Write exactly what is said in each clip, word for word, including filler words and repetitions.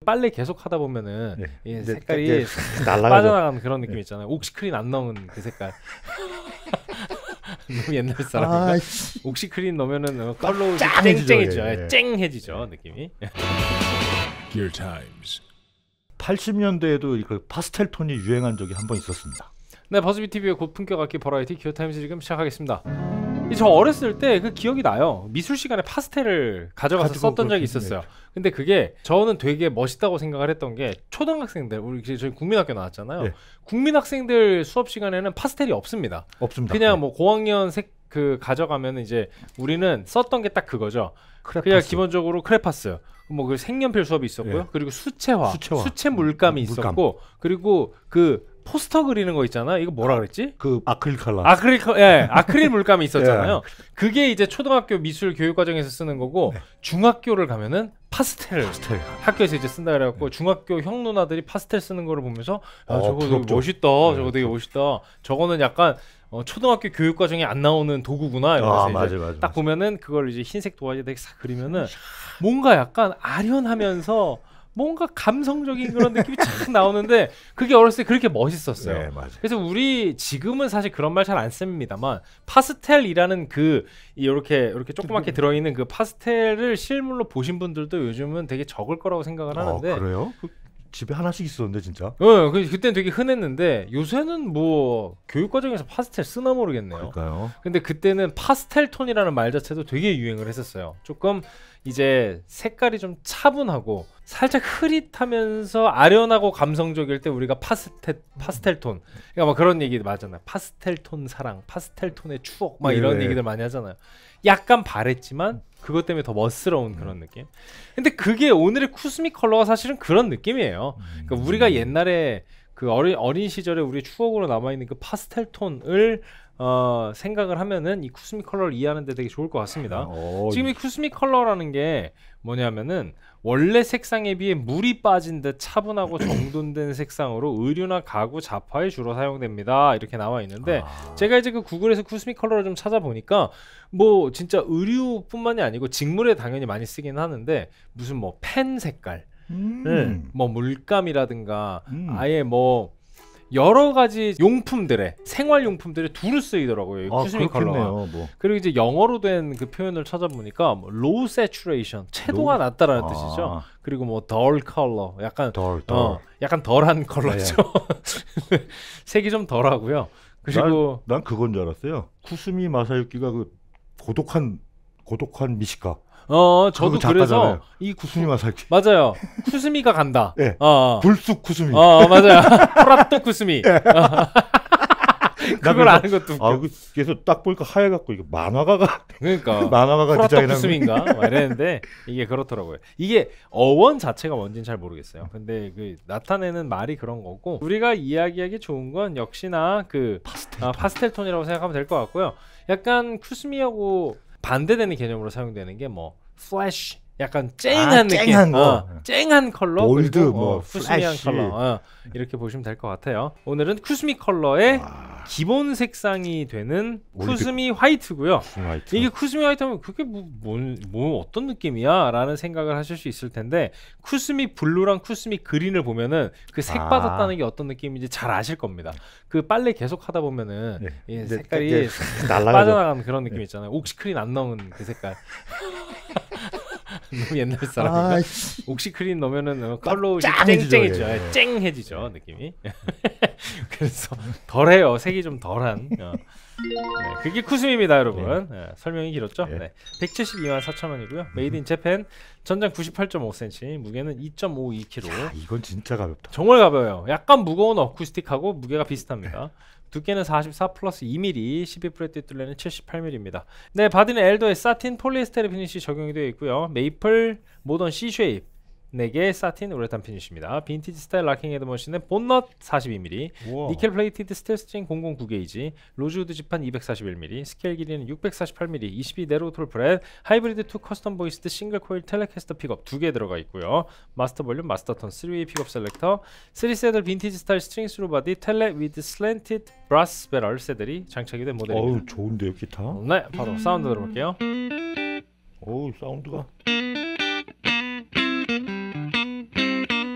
빨래 계속 하다 보면은 네. 이 네, 색깔이 네, 빠져나가는 그런 느낌 네. 있잖아요. 옥시크린 안 넣은 그 색깔. 너무 옛날 사람인가? 아, 옥시크린 넣으면은 컬러 짱해지죠, 쨍쨍해지죠. 예, 예. 쨍해지죠 네. 느낌이. Gear Times. 팔십 년대에도 그 파스텔 톤이 유행한 적이 한 번 있었습니다. 네, 버즈비 티비의 고품격 악기 버라이티 기어 타임즈 지금 시작하겠습니다. 저 어렸을 때 그 기억이 나요. 미술 시간에 파스텔을 가져가서 썼던 적이 있었어요. 근데 그게 저는 되게 멋있다고 생각을 했던 게 초등학생들, 우리 저희 국민학교 나왔잖아요. 네. 국민학생들 수업 시간에는 파스텔이 없습니다. 없습니다. 그냥 네. 뭐 고학년 색 그 가져가면 이제 우리는 썼던 게 딱 그거죠. 크레파스. 그냥 기본적으로 크레파스. 뭐 그 색연필 수업이 있었고요. 네. 그리고 수채화, 수채화. 수채 물감이 물감. 있었고, 그리고 그 포스터 그리는 거 있잖아요. 이거 뭐라 그랬지? 그 아크릴 컬러. 아크릴 컬- 예, 아크릴 물감이 있었잖아요. 예. 그게 이제 초등학교 미술 교육 과정에서 쓰는 거고, 네. 중학교를 가면은 파스텔 파스텔. 학교에서 이제 쓴다 그래갖고 중학교 형 누나들이 파스텔 쓰는 거를 보면서 야, 어, 저거 되게 부럽죠. 멋있다. 네, 저거 되게 멋있다. 저거는 약간 어, 초등학교 교육 과정에 안 나오는 도구구나. 이러면서 아, 이제 맞아, 맞아. 딱 보면은 그걸 이제 흰색 도화지에 싹 그리면은 뭔가 약간 아련하면서 뭔가 감성적인 그런 느낌이 착 나오는데 그게 어렸을 때 그렇게 멋있었어요. 네, 맞아. 그래서 우리 지금은 사실 그런 말 잘 안 씁니다만 파스텔이라는 그 이렇게 이렇게 조그맣게 들어있는 그 파스텔을 실물로 보신 분들도 요즘은 되게 적을 거라고 생각을 하는데. 어, 그래요? 그 집에 하나씩 있었는데 진짜. 어, 그 그때는 되게 흔했는데 요새는 뭐 교육 과정에서 파스텔 쓰나 모르겠네요. 그러니까요. 근데 근데 그때는 파스텔 톤이라는 말 자체도 되게 유행을 했었어요. 조금 이제 색깔이 좀 차분하고 살짝 흐릿하면서 아련하고 감성적일 때 우리가 파스텔 파스텔 톤, 그러니까 막 그런 얘기 많잖아요. 파스텔 톤 사랑, 파스텔 톤의 추억, 막 이런 네. 얘기들 많이 하잖아요. 약간 바랬지만 그것 때문에 더 멋스러운 그런 느낌. 근데 그게 오늘의 쿠스미 컬러가 사실은 그런 느낌이에요. 그러니까 우리가 옛날에 그 어린 어린 시절에 우리 추억으로 남아 있는 그 파스텔 톤을 어, 생각을 하면은 이 쿠스미 컬러를 이해하는 데 되게 좋을 것 같습니다. 어, 지금 이 쿠스미 컬러라는 게 뭐냐면은 원래 색상에 비해 물이 빠진 듯 차분하고 정돈된 색상으로 의류나 가구, 잡화에 주로 사용됩니다. 이렇게 나와 있는데 아. 제가 이제 그 구글에서 쿠스미 컬러를 좀 찾아보니까 뭐 진짜 의류뿐만이 아니고 직물에 당연히 많이 쓰긴 하는데 무슨 뭐 펜 색깔, 음. 네. 뭐 물감이라든가 음. 아예 뭐 여러 가지 용품들에 생활 용품들에 두루 쓰이더라고요. 이 아, 쿠스미 컬러가. 그렇겠네요. 뭐. 그리고 이제 영어로 된 그 표현을 찾아보니까 뭐 low saturation, 채도가 Low? 낮다라는 아. 뜻이죠. 그리고 뭐 dull color, 약간 덜, 덜. 어, 약간 덜한 컬러죠. 색이 좀 덜하고요. 그리고 난, 난 그건 줄 알았어요. 쿠스미 마사유키가 그 고독한 고독한 미식가. 어 저도 그거 그래서 작가잖아요. 이 쿠스미 마사유키. 맞아요. 쿠스미가 간다. 예. 어, 어. 불쑥 쿠스미. 어 맞아요. 프라토 쿠스미. 그걸 그래서- 아는 것도 웃겨. 아, 그- 그래서 딱 보니까 하얘갖고 이거 만화가가 그러니까 만화가가 프라토 디자인한 쿠스미인가 막 이랬는데 이게 그렇더라고요. 이게 어원 자체가 뭔지는 잘 모르겠어요. 근데 그 나타내는 말이 그런 거고 우리가 이야기하기 좋은 건 역시나 그 파스텔, 아, 파스텔 톤이라고 생각하면 될 것 같고요. 약간 쿠스미하고 반대되는 개념으로 사용되는 게 뭐 플래시, 약간 쨍한 아, 느낌, 쨍한 거. 어, 쨍한 컬러, 볼드, 그리고 뭐, 어, 쿠스미한 플래시. 컬러 어, 이렇게 보시면 될 것 같아요. 오늘은 쿠스미 컬러의 아, 기본 색상이 되는 올드 쿠스미 화이트고요. 쿠스미 화이트. 이게 쿠스미 화이트 하면 그게 뭐, 뭐, 뭐 어떤 느낌이야? 라는 생각을 하실 수 있을 텐데 쿠스미 블루랑 쿠스미 그린을 보면은 그 색 아. 받았다는 게 어떤 느낌인지 잘 아실 겁니다. 그 빨래 계속 하다 보면은 네. 이 근데 색깔이 이제 날아가죠. 빠져나가는 그런 느낌 있잖아요. 옥시크린 안 넣은 그 색깔. 너무 옛날 사람인가? 아, 옥시크린 넣으면은 어, 컬러 짱해지죠, 쨍쨍해지죠. 예. 예, 쨍해지죠 느낌이. 그래서 덜해요. 색이 좀 덜한. 어. 네, 그게 쿠스미입니다, 여러분. 네, 설명이 길었죠? 예. 네, 백칠십이만 사천 원이고요. 메이드 인 재팬, 전장 구십팔 점 오 센티미터, 무게는 이 점 오이 킬로그램. 야, 이건 진짜 가볍다. 정말 가벼워요. 약간 무거운 어쿠스틱하고 무게가 비슷합니다. 두께는 사십사 플러스 이 밀리미터, 십이 프레트 뚫레는 칠십팔 밀리미터입니다. 네, 바디는 엘더의 사틴 폴리에스테르 피니시 적용이 되어 있고요. 메이플, 모던 C 쉐입 네 개 사틴 우레탄 피니시입니다. 빈티지 스타일 락킹 헤드머신은 본넛 사십이 밀리미터, 우와. 니켈 플레이티드 스텔스 스트링 공공구 게이지, 로즈우드 지판 이백사십일 밀리미터, 스케일 길이는 육백사십팔 밀리미터, 이십이 네로톨 브렛, 하이브리드 투 커스텀 보이스드 싱글 코일 텔레캐스터 픽업 두 개 들어가 있고요. 마스터 볼륨, 마스터 톤, 쓰리 웨이 픽업 셀렉터, 쓰리 세들 빈티지 스타일 스트링 스루 바디, 텔레 위드 슬랜티드 브라스 배럴 세들이 장착이 된 모델입니다. 어우, 좋은데요, 기타. 네, 바로 사운드 들어볼게요. 어우, 사운드가.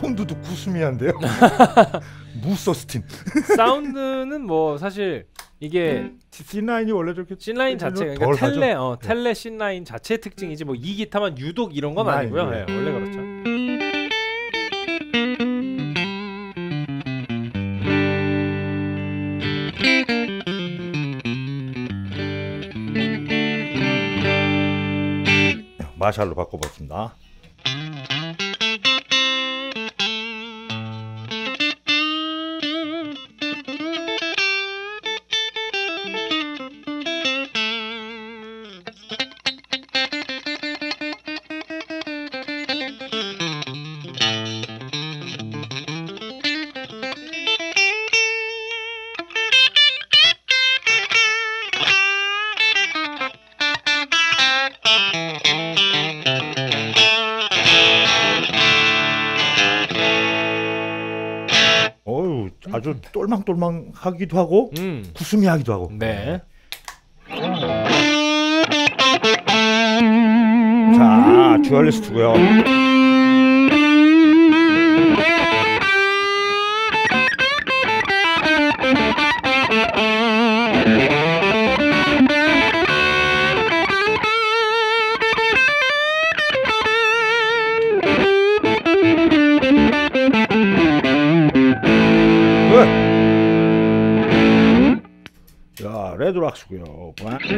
사운드도 구수미한데요. 무서스틴. 사운드는 뭐 사실 이게 씨 나인이 원래 저렇게 씨나인 자체 그러니까 덜 텔레 하죠. 어, 텔레 씨나인 자체의 특징이지 뭐 이 기타만 유독 이런 건 나인, 아니고요. 네. 네, 원래 그렇죠. 마샬로 바꿔봤습니다. 어유 아주 똘망똘망하기도 하고 음. 구수미하기도 하고. 네. 자, 듀얼리스트고요. 자, 레드락스고요.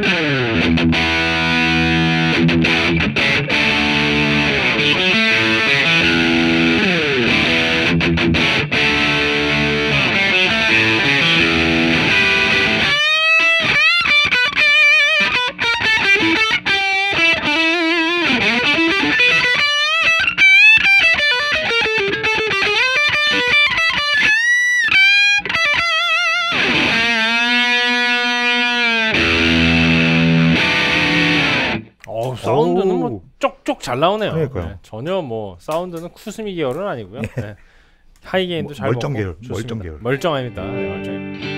어, 사운드는 뭐 오. 쪽쪽 잘 나오네요. 그러니까요. 네, 전혀 뭐 사운드는 쿠스미 계열은 아니고요. 네. 하이 게인도 잘 멀쩡 먹고 계열, 좋습니다. 멀쩡 계열. 멀쩡합니다. 네, 멀쩡.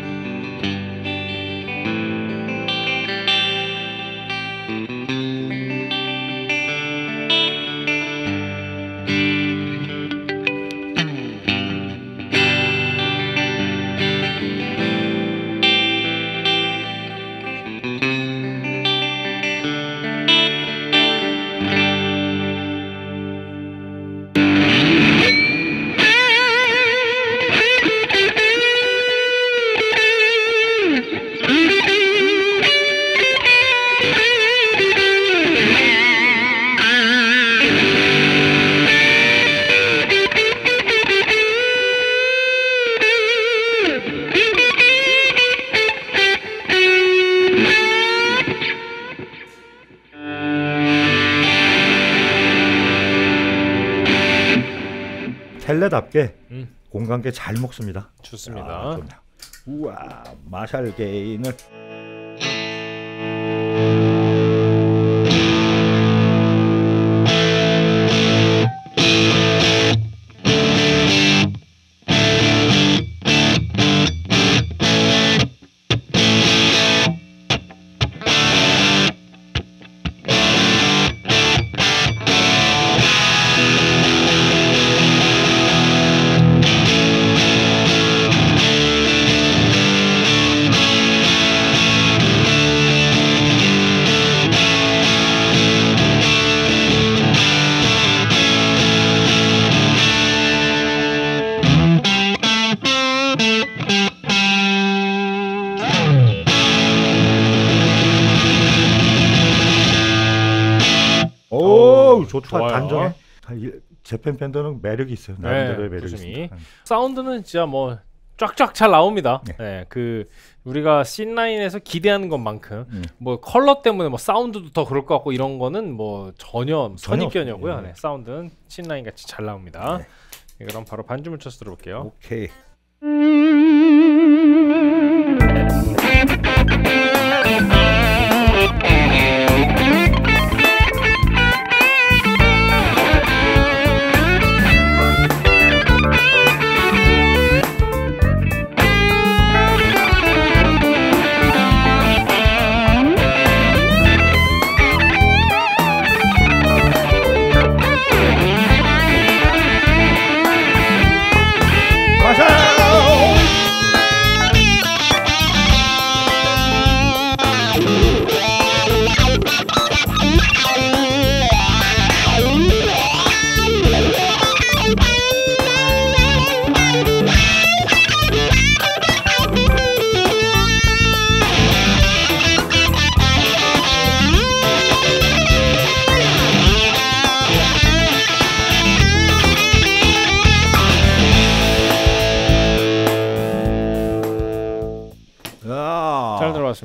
텔레답게 음. 공간계 잘 먹습니다. 좋습니다. 아, 좋네요. 우와, 마샬 게인을 오, 좋다. 좋아요. 단정해. 아, 이 재팬 밴드는 매력이 있어요. 나름대로의 매력이 구스미. 있습니다. 사운드는 진짜 뭐 쫙쫙 잘 나옵니다. 네. 네, 그 우리가 씨나인에서 기대하는 것만큼 음. 뭐 컬러 때문에 뭐 사운드도 더 그럴 것 같고 이런 거는 뭐 전혀 선입견이고요. 없습니다. 네, 사운드는 씨나인 같이 잘 나옵니다. 네. 네, 그럼 바로 반주문 쳐서 들어볼게요. 오케이.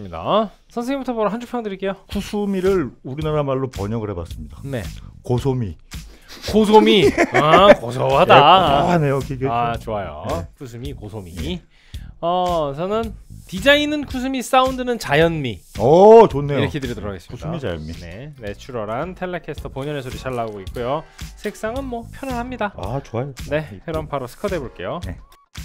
하겠습니다. 선생님부터 바로 한 줄 평 드릴게요. 쿠수미를 우리나라 말로 번역을 해봤습니다. 네. 고소미. 고소미. 아 고소하다. 예, 고소하네요. 기계. 아 좋아요. 네. 쿠스미 고소미. 어 저는 디자인은 쿠스미, 사운드는 자연미. 오 좋네요. 이렇게 드리도록 하겠습니다. 쿠수미 자연미. 네, 내추럴한 텔레캐스터 본연의 소리 잘 나오고 있고요. 색상은 뭐 편안합니다. 아 좋아요. 네, 그럼 바로 스쿼드 해볼게요. 네.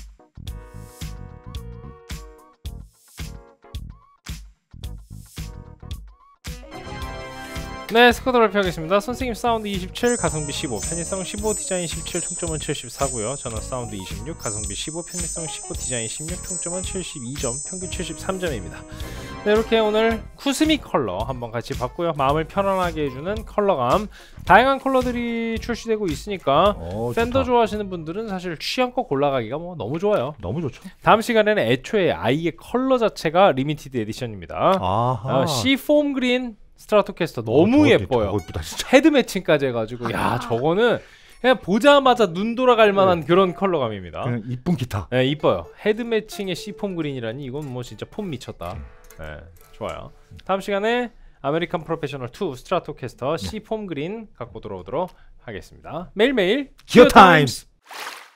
네, 스쿼드 발표하겠습니다. 선생님 사운드 이십칠, 가성비 십오, 편의성 십오, 디자인 십칠, 총점은 칠십사고요. 저는 사운드 이십육, 가성비 십오, 편의성 십오, 디자인 십육, 총점은 칠십이 점, 평균 칠십삼 점입니다. 네, 이렇게 오늘 쿠스미 컬러 한번 같이 봤고요. 마음을 편안하게 해주는 컬러감, 다양한 컬러들이 출시되고 있으니까 오, 팬더 좋다. 좋아하시는 분들은 사실 취향껏 골라가기가 뭐 너무 좋아요. 너무 좋죠. 다음 시간에는 애초에 아이의 컬러 자체가 리미티드 에디션입니다. 아하. 어, 시폼 그린 스트라토캐스터 너무 어, 저거, 예뻐요. 저거 예쁘다 진짜. 헤드 매칭까지 해가지고 야 저거는 그냥 보자마자 눈 돌아갈 만한 그런 컬러감입니다. 그냥 이쁜 기타. 네, 이뻐요. 헤드 매칭의 시폼 그린이라니 이건 뭐 진짜 폼 미쳤다. 네, 좋아요. 다음 시간에 아메리칸 프로페셔널 투 스트라토캐스터 시폼 그린 갖고 돌아오도록 하겠습니다. 매일매일 기어 타임스.